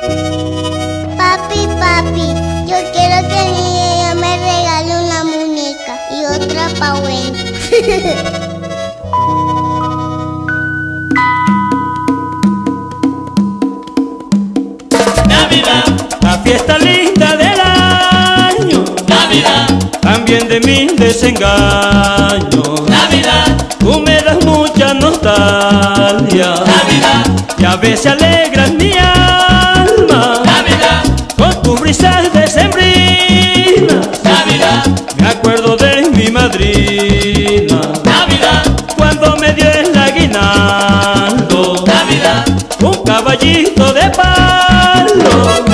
Papi, papi, yo quiero que mi niña me regale una muñeca y otra pa' Wendy. Navidad, la fiesta linda del año, Navidad, también de mis desengaños. Navidad, Tú me das mucha nostalgia, Navidad, y a veces alegras mi alma Navidad, con tus brisas decembrinas. Navidad, Me acuerdo de mi madrina Navidad, cuando me dio el aguinaldo, Navidad, un caballito de palo.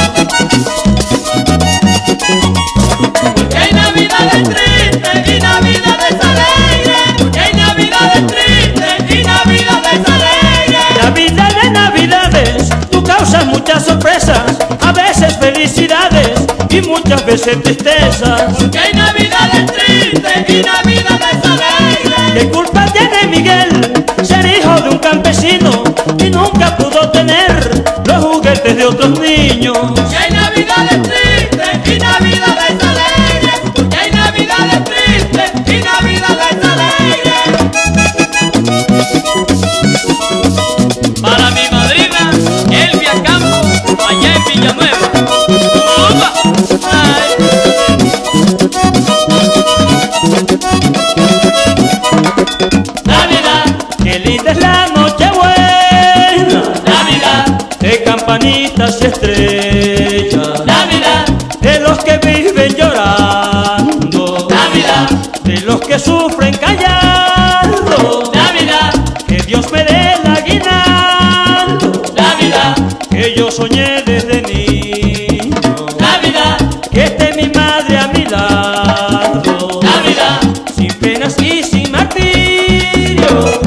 porque hay navidades tristes y navidades alegres, porque hay navidades tristes y navidades alegres. Navidad de navidades, tú causas muchas sorpresas, a veces felicidades y muchas veces tristezas. Porque hay navidades tristes y navidades alegres. ¿Qué culpa tiene Miguel ser hijo de un campesino y nunca pudo tener los juguetes de otros niños? Porque hay navidades tristes y navidades alegres, porque hay navidades tristes y navidades alegres. Para mi madrina, Elvia Campo, allá en Villanueva. ¡Opa! ¡Ay! Navidad, Qué linda es la noche buena, Navidad, de campanitas y estrellas, Navidad, de los que viven llorando, Navidad, de los que sufren callados. Navidad, Que Dios me dé el aguinaldo Navidad, que yo soñé desde niño, Navidad, que esté mi madre a mi lado, Navidad, sin penas y sin martirio.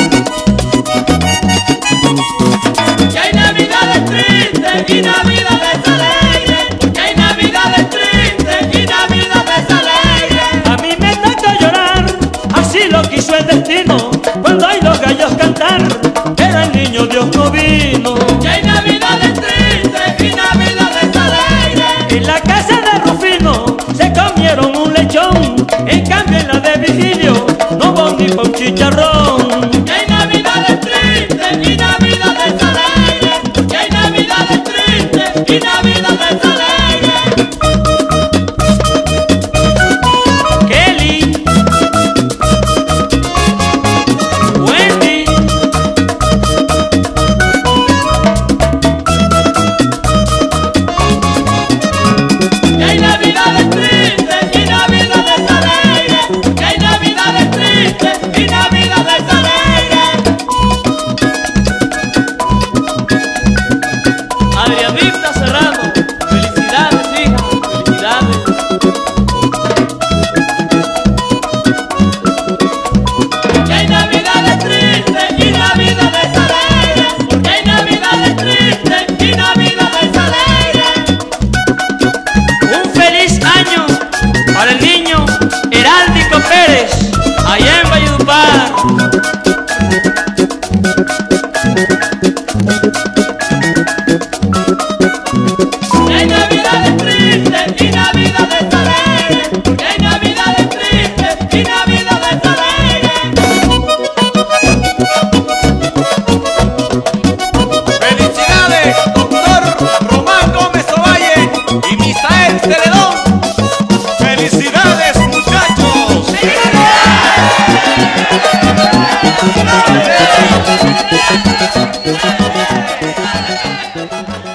que hay navidades tristes y navidades alegres, porque hay navidades tristes y navidades alegres. A mí me toca llorar, así lo quiso el destino, cuando hay los gallos cantar, pero el niño Dios no vino. Que hay navidades tristes y navidades alegres. En la casa de Rufino se comieron un lechón, en cambio en la de Vigilio no hubo ni pa' un chicharrón. Que hay navidades tristes y navidades alegres, que hay navidades tristes y navidades alegres. Kelly, Wendy, Que hay navidades tristes y navidades alegres, que hay navidades tristes y navidades alegres. Adrianita Serrano, felicidades hija, felicidades. Que hay navidades tristes y navidades alegres, porque hay navidades tristes y navidades alegres. un feliz año para el niño Heráldico Pérez, allá en Valledupar. Que hay navidades tristes y navidades alegres, porque hay navidades tristes y navidades alegres. ¡Felicidades, doctor Román Gómez Ovalle y Misael Celedón! ¡Felicidades, muchachos! ¡Felicidades!